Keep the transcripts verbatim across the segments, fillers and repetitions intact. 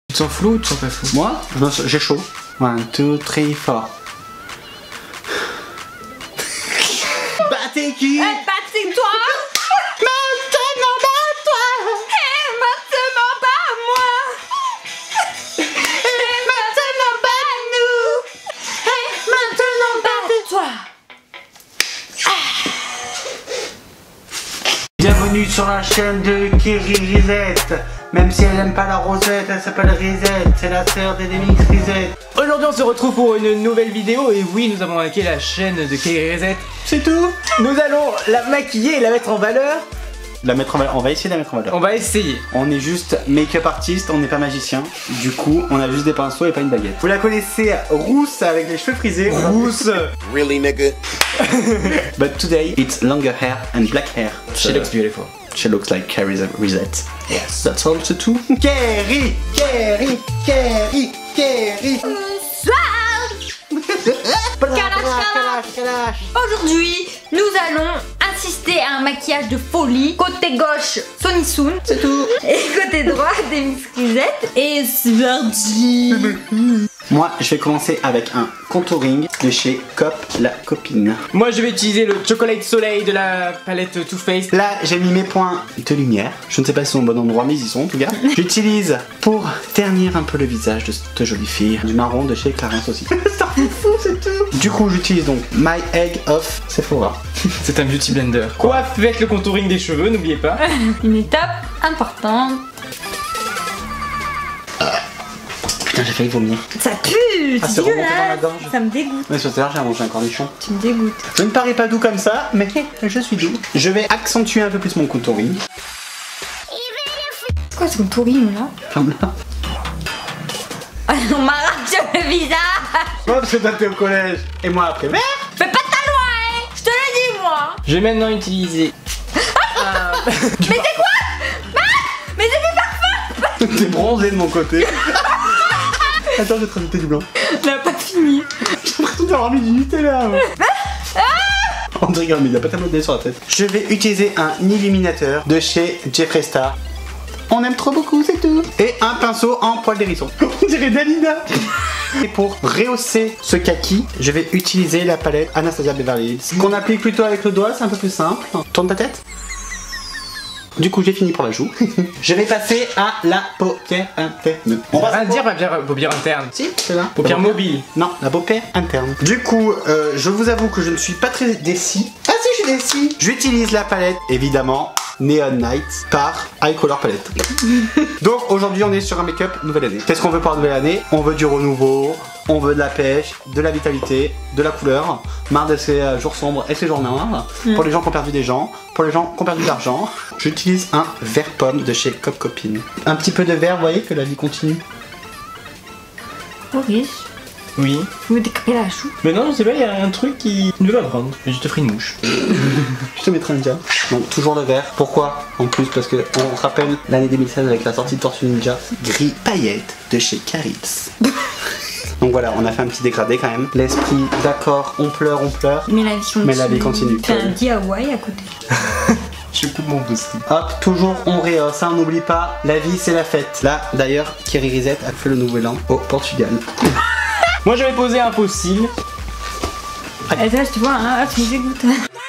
Tu te sens flou ou tu te sens pas flou? Moi, j'ai chaud. One, two, three, four. Battez qui? Eh, battez-toi! Maintenant, bats-toi! Eh, maintenant, bats-moi! Eh, maintenant, bats-nous! Eh, maintenant, battez-toi! Bienvenue sur la chaîne de Keri Risette. Même si elle aime pas la rosette, elle s'appelle Risette. C'est la sœur d'Edemix Risette. Aujourd'hui on se retrouve pour une nouvelle vidéo et oui, nous avons hacké la chaîne de Keri Risette. C'est tout. Nous allons la maquiller et la mettre en valeur. La mettre en valeur. On va essayer de la mettre en valeur. On va essayer. On est juste make-up artiste, on n'est pas magicien. Du coup, on a juste des pinceaux et pas une baguette. Vous la connaissez rousse avec les cheveux frisés. Rousse. Really, nigga? But today, it's longer hair and black hair. She looks beautiful. She looks like Keri Risette. Yes, that's all c'est tout. Keri, Keri, Keri, Keri. Bonsoir! Kalash, kalash. Aujourd'hui, nous allons assister à un maquillage de folie. Côté gauche, Sonny Soon, c'est tout. Et côté droit, Edemix Risette. Et c'est parti. Moi, je vais commencer avec un contouring de chez Cop la copine. Moi je vais utiliser le Chocolate Soleil de la palette Too Faced. Là, j'ai mis mes points de lumière. Je ne sais pas si c'est au bon endroit, mais ils y sont en tout cas. J'utilise pour ternir un peu le visage de cette jolie fille du marron de chez Clarins aussi. Ça fou, c'est tout. Du coup, j'utilise donc My Egg of Sephora. C'est un beauty blender. Quoi, faites le contouring des cheveux, n'oubliez pas. Une étape importante. Putain, j'ai failli vomir. Ça pue, Ah, c'est c'est remonté dans la dégueulasse. gorge. Ça me dégoûte. Mais sur terre, j'ai mangé un cornichon. Tu me dégoûtes. Je ne parais pas doux comme ça, mais je suis doux. Je vais accentuer un peu plus mon contouring. C'est quoi ce contouring là? Comme là. On m'arrache le visage. Moi, parce que toi, t'es au collège. Et moi, après, merde. Fais pas ta loi, hein. Je te le dis, moi. Je vais maintenant utiliser. Mais c'est quoi? Ah, mais c'est du parfum. T'es bronzé de mon côté. Attends, je vais te rajouter du blanc. On n'a pas fini. J'ai l'impression d'avoir mis du Nutella. On dirait mais il a pas tellement de dés sur la tête. Je vais utiliser un illuminateur de chez Jeffree Star. On aime trop beaucoup, c'est tout. Et un pinceau en poil d'hérisson. On dirait Dalina. Et pour rehausser ce kaki, je vais utiliser la palette Anastasia Beverly Hills. Qu'on applique plutôt avec le doigt, c'est un peu plus simple. Tourne ta tête. Du coup, j'ai fini pour la joue. Je vais passer à la paupière interne. On va dire paupière, paupière interne. Si, c'est là. Paupière La mobile. Non, la paupière interne. Du coup, euh, je vous avoue que je ne suis pas très décis. Ah si, je suis décis. J'utilise la palette, évidemment, Neon Night par Eye Color Palette. Donc aujourd'hui, on est sur un make-up nouvelle année. Qu'est-ce qu'on veut pour la nouvelle année? On veut du renouveau, on veut de la pêche, de la vitalité, de la couleur. Marre de ces euh, jours sombres et ces jours noirs. Mm. Pour les gens qui ont perdu des gens, pour les gens qui ont perdu de l'argent. J'utilise un vert pomme de chez Cop Copine. Un petit peu de vert, vous voyez que la vie continue. Maurice, Oui. vous me découpez la chou. Mais non, je sais pas, il y a un truc qui ne veut pas prendre. Je te ferai une mouche. Je te mettrai un ninja. Donc toujours le vert. Pourquoi? En plus parce que on se rappelle l'année deux mille seize avec la sortie de Tortue Ninja. Gris paillette de chez Caribs. Donc voilà, on a fait un petit dégradé quand même. L'esprit, d'accord, on pleure, on pleure. Mais la vie continue. Mais la vie continue. Fais un D I Y à côté. Je coupe mon pouce. Hop, toujours on rehausse, hein, n'oublie pas, la vie c'est la fête. Là d'ailleurs, Keri Risette a fait le nouvel an au Portugal. Moi j'avais posé un faux cil. Et ça, je te vois, hein, tu me dégoûtes.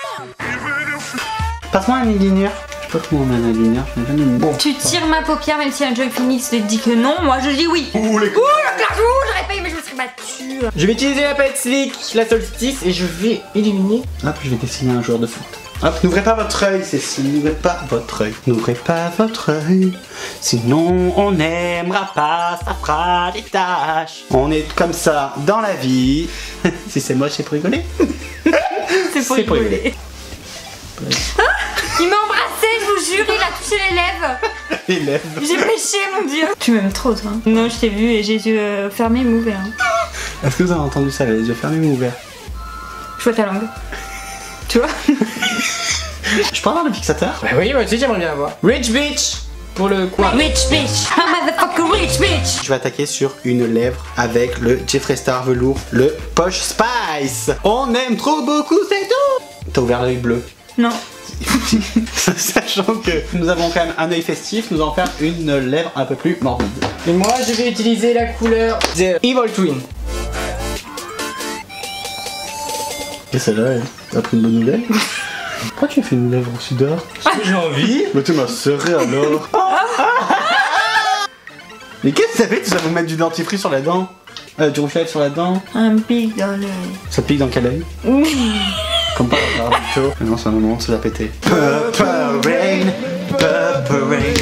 Passe-moi un eyeliner. Je sais pas comment on a un eyeliner, je n'ai jamais mis. Bon. Tu tires ma paupière même si un Joy Phoenix te dit que non, moi je dis oui. Ouh les Ouh, le clashou, j'aurais pas aimé, je me serais battue. Je vais utiliser la palette Slick, la Solstice, et je vais illuminer. Hop, je vais dessiner un joueur de foot. Hop, n'ouvrez pas votre œil, Cécile, n'ouvrez pas votre œil. N'ouvrez pas votre œil, sinon on n'aimera pas, ça fera des tâches. On est comme ça dans la vie. Si c'est moche, c'est pour rigoler. C'est pour pour rigoler. Ah, il m'a embrassé, je vous jure, il a touché les lèvres. Les lèvres. J'ai péché, mon dieu. Tu m'aimes trop, toi. Non, je t'ai vu et j'ai les yeux euh, fermés mais ouverts. Est-ce que vous avez entendu ça, les yeux fermés ou ouverts? Je vois ta langue. Tu vois? Je peux avoir le fixateur? Bah oui, moi aussi j'aimerais bien avoir. Rich Bitch pour le coin. Rich bitch. I'm a motherfucking rich bitch. Je vais attaquer sur une lèvre avec le Jeffree Star velours, le Posh Spice. On aime trop beaucoup, c'est tout. T'as ouvert l'œil bleu. Non. Sachant que nous avons quand même un œil festif, nous allons faire une lèvre un peu plus morbide. Et moi, je vais utiliser la couleur The Evil Twin. Et celle-là, t'as pris une bonne nouvelle? Pourquoi tu fais une lèvre aussi d'art? Parce que j'ai envie. Mais tu m'as serré alors. Mais qu'est-ce que ça fait? Tu vas vous mettre du dentifrice sur la dent? Euh, du rouge à lèvres sur la dent? Un pic dans l'œil. Ça pique dans quel œil? Comme par hasard, plutôt. Non, c'est un moment, ça va péter. Purple rain, purple rain.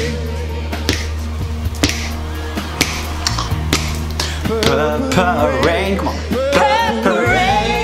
Purple rain, comment? Purple rain.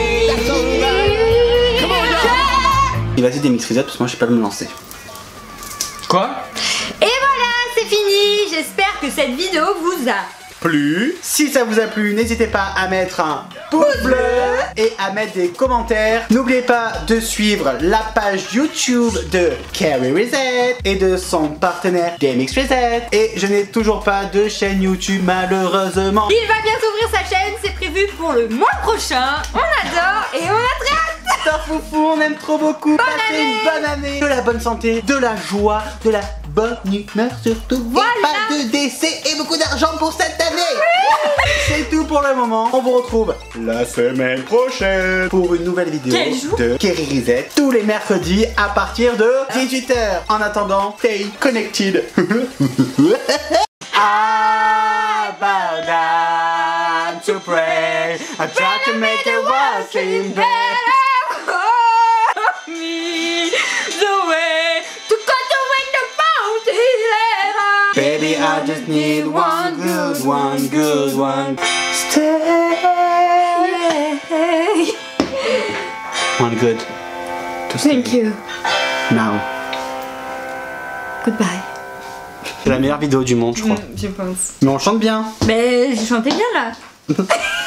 Et vas-y, des mix parce que moi, je sais pas me lancer. Quoi? Et voilà, c'est fini. J'espère que cette vidéo vous a Plus. Si ça vous a plu, n'hésitez pas à mettre un pouce bleu et à mettre des commentaires. N'oubliez pas de suivre la page YouTube de Carrie Reset et de son partenaire GameX Reset. Et je n'ai toujours pas de chaîne YouTube malheureusement. Il va bientôt ouvrir sa chaîne, c'est prévu pour le mois prochain. On adore et on a très hâte. Foufou, on aime trop beaucoup. Bonne Passez année. une bonne année, de la bonne santé, de la joie, de la bonne humeur surtout. Voilà. Et pas de décès et beaucoup d'argent pour cette année. C'est tout pour le moment. On vous retrouve la semaine prochaine pour une nouvelle vidéo Quel jour? de Carrie Reset tous les mercredis à partir de dix-huit heures. En attendant, stay connected. I bow down to pray. I try to make the world seem better. Me the way to cut away the fountain. Baby, I just need one good, one good, one. Stay. One good. To stay. Thank you. Now. Goodbye. C'est la meilleure vidéo du monde, je crois. Je pense. Mais on chante bien. Mais je chantais bien là.